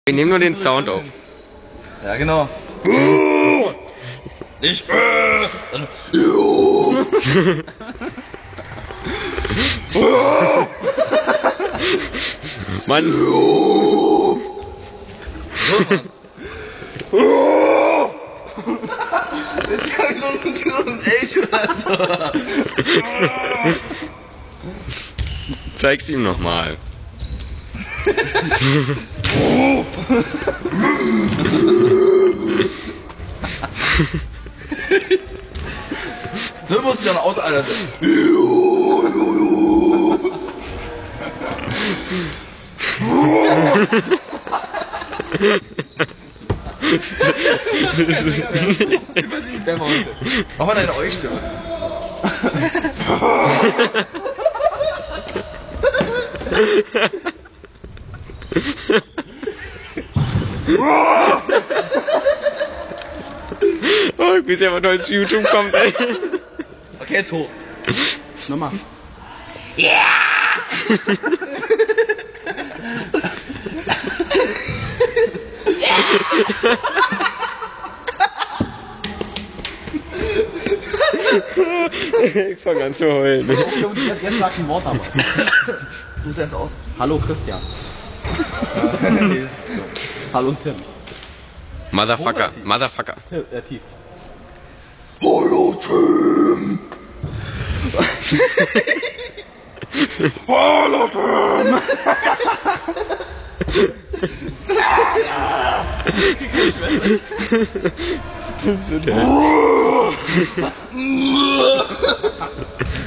Wir nehmen nur den Sound auf. Ja, genau. Ich Mann. Das ist ja so ein Elch oder so. Zeig's ihm nochmal. So muss ich ein Auto, Alter. Mach mal deine Euchstimme. Oh, ich weiß ja, was heute zu YouTube kommt, ey. Okay, jetzt hoch. Nochmal. Ja! Ich fang an zu heulen. Jetzt sag ich ein Wort aber. Such deins aus. Hallo Christian. Nee, das ist gut. Hallo Tim. Motherfucker, Motherfucker. Tief. Hallo Tim! Hallo Tim! Was ist denn?